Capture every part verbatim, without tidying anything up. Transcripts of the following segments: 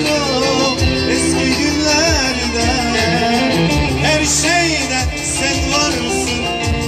yaşarım eski günlerde. Her şeyde sen varsın,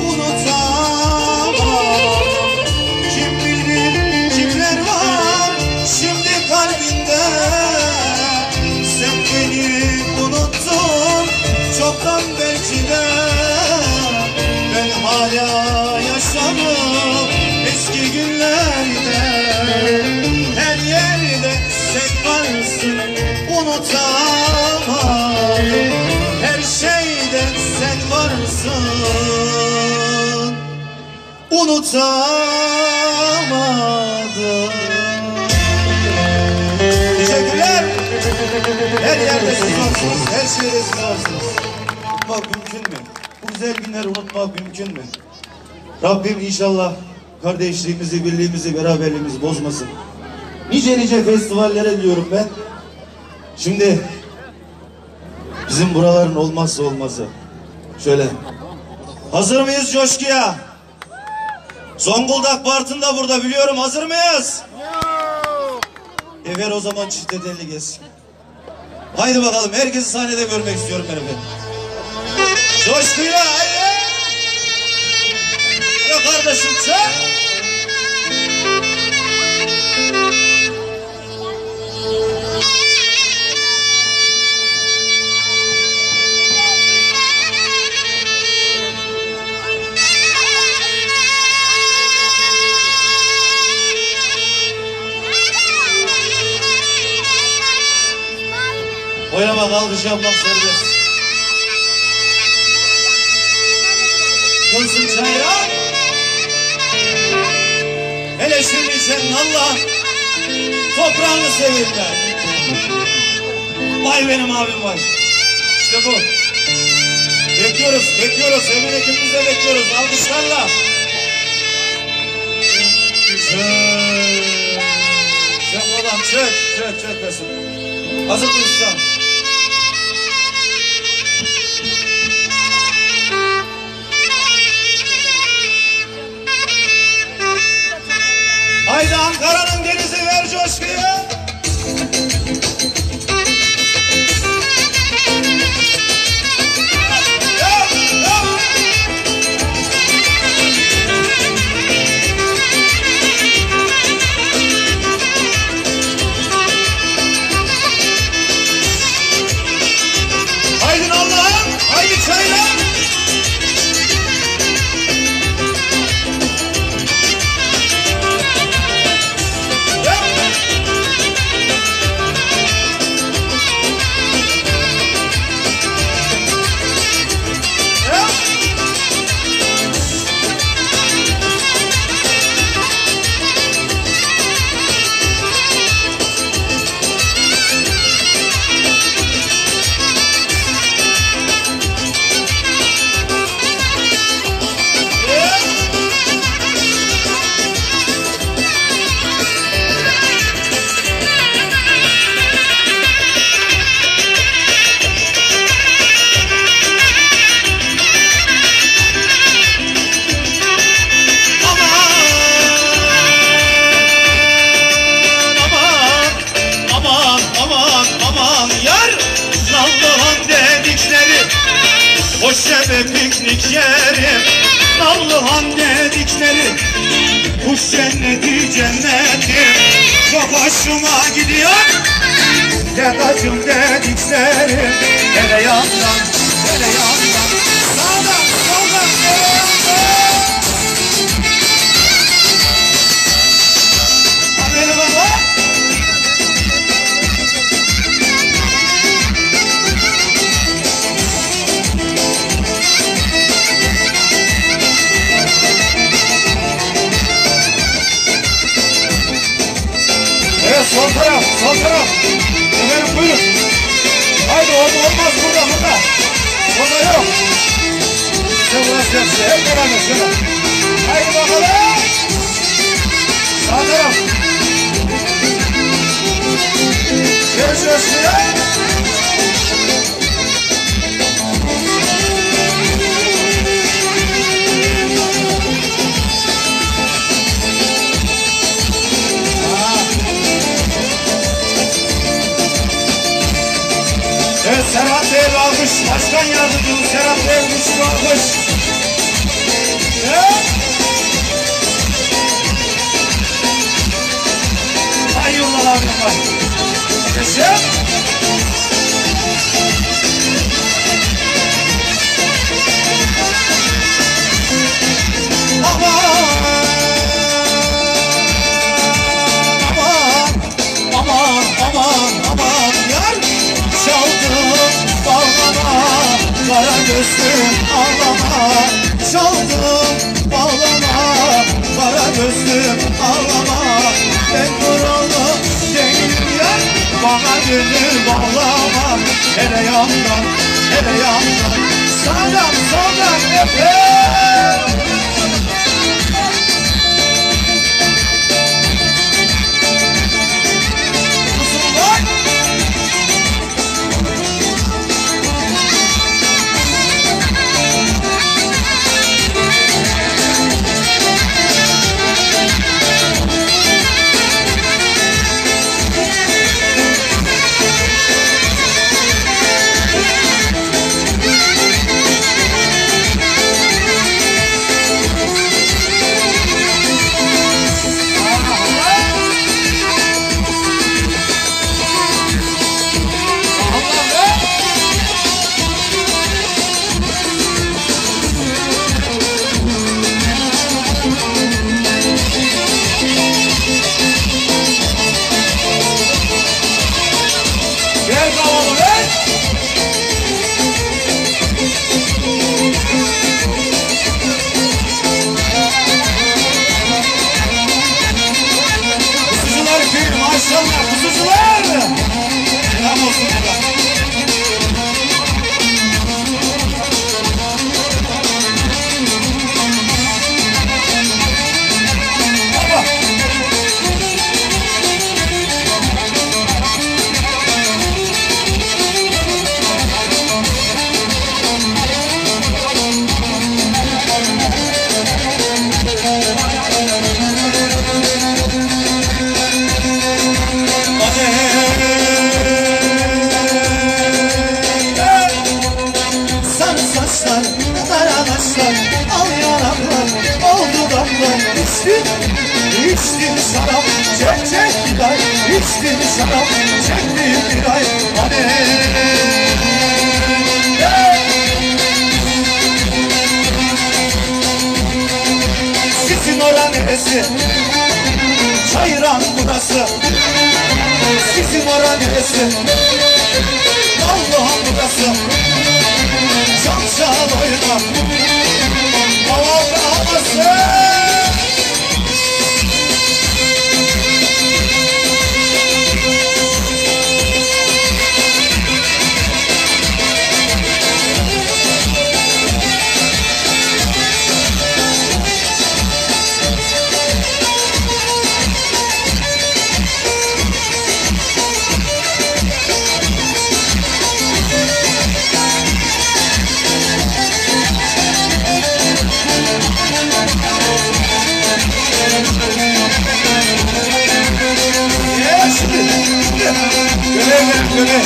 unutamam. Kim bilir kimler var şimdi kalbinde. Sen beni unuttun çoktan belki de. Ben hala yaşarım eski günlerde. Her yerde sen varsın, unutamam. Her şeyde sen varsın, unutamadım. Teşekkürler. Her yerde siz varsınız, her şeyde siz varsınız. Unutmak mümkün mü? Bu güzel günleri unutmak mümkün mü? Rabbim inşallah kardeşliğimizi, birliğimizi, beraberliğimizi bozmasın. Nice nice festivallere diyorum ben. Şimdi bizim buraların olmazsa olmazı. Şöyle. Hazır mıyız coşkuya? Zonguldak Bartın da burada biliyorum. Hazır mıyız? E ver o zaman çifte telli gelsin. Haydi bakalım, herkesi sahnede görmek istiyorum ben efendim. Coşkuyla haydi. Ya kardeşim çek. Oynamak, alkış yapmak serbest. Kılsın çayra. Hele şimdi senin Allah'ın toprağını seveyim ben. Vay benim abim vay. İşte bu. Bekliyoruz, bekliyoruz. Hemen ekibimizi de bekliyoruz. Alkışlarla. Çök. Çök babam, çök. Çök, çök besin. Hazır mıyız? Haydi Ankara'nın denizi ver coşkuyu. Haydi Allah'ım, haydi çayla. Hoşçebe piknik yeri, Nallıhan dedikleri, kuş cenneti cenneti, çok hoşuma gidiyor. Dedacım dedikleri, tereyağından, tereyağından, sağdan, soldan, tereyağından. Haberi baba. Evet, sol taraf, sol taraf. Efendim buyurun. Haydi orada olmaz, burada, burada. Orada yok. İşte burası hepsi, hep beraber şöyle. Haydi bakalım. Sağ taraf. Görüşürüz ya. Evet, Serhat Bey'e alkış. Başkan yardımcımız Serhat Bey'e güçlü alkış. Evet. Hayırlar abim var. Yaşa. Aman aman aman yar, çaldım bağlama, kara gözlüm ağlama, çaldım bağlama, kara gözlüm ağlama, ben buralı değilim yar, bana gönül bağlama, hele yandan hele yandan, sağdan soldan öper. Maşallah kuzucular. Selam olsun burada. İçtim şarap, çek çek bir ay. İçtim şarap, çektim bir ay. Hadi sizin ora neresi? Çayıran burası. Sizin ora neresi? Allah'ım burası. Çal çal oyna, hava havası. Göle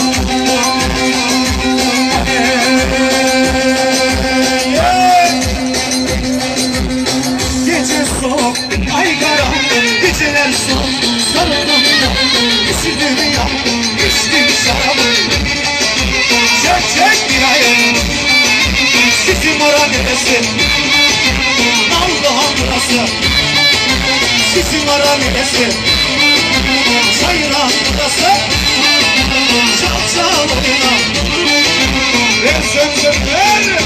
gece soğuk, ay karanlık, geceler soğuk, sarıldım ya, üşüdüm ya, içtim şarabı. Çek çek bir ay, sizin ora neresi? Allah'ım burası. Sizin ora neresi? Çayıran burası. Çal çal oyna, ver söz söz ver.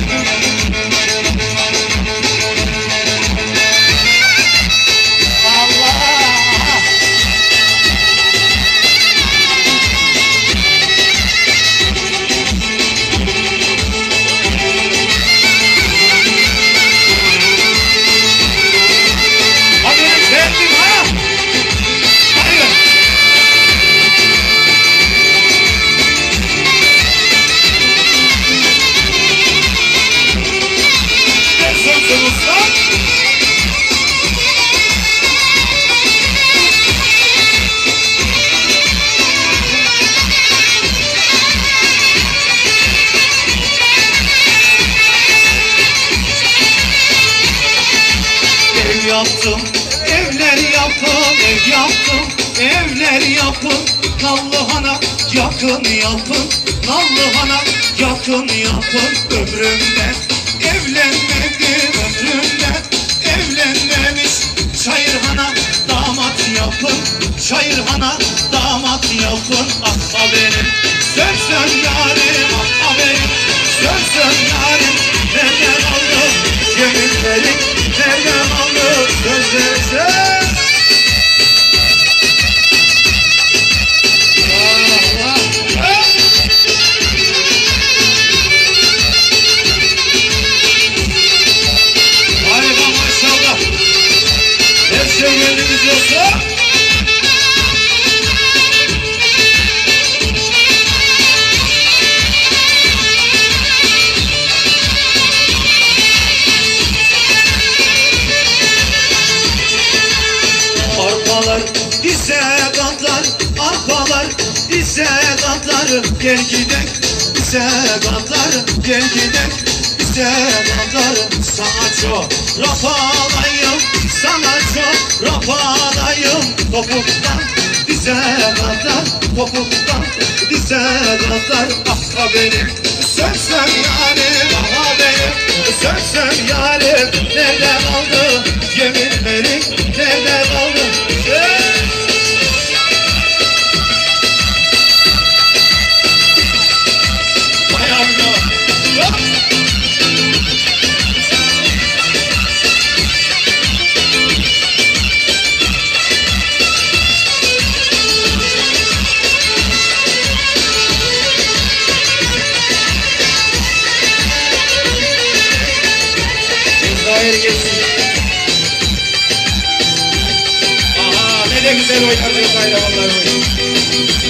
yaptım, evler yapın, Nallıhan'a yakın yapın, Nallıhan'a yakın yapın. Ömrümde evlenmedim, ömrümde evlenmemiş. Çayırhan'a damat yapın, Çayırhan'a damat yapın. Ah benim sönsön yarim, ah benim sönsön yarim. Nereden aldı yeminleri, nereden aldı sözleri? Arpalar ise katlar, arpalar ise katlar. Gel gidek ise katlar, gel gidek ise katlar. Sana çok rafalayım, sana çok rafalayım. Topuktan dize katlar, topuktan dize katlar. Ah benim sönsem yarim, ah benim sönsem yarim. Nereden aldı yeminleri, nereden aldı? Aha ne de güzel oynar diyor bayramlar oynar.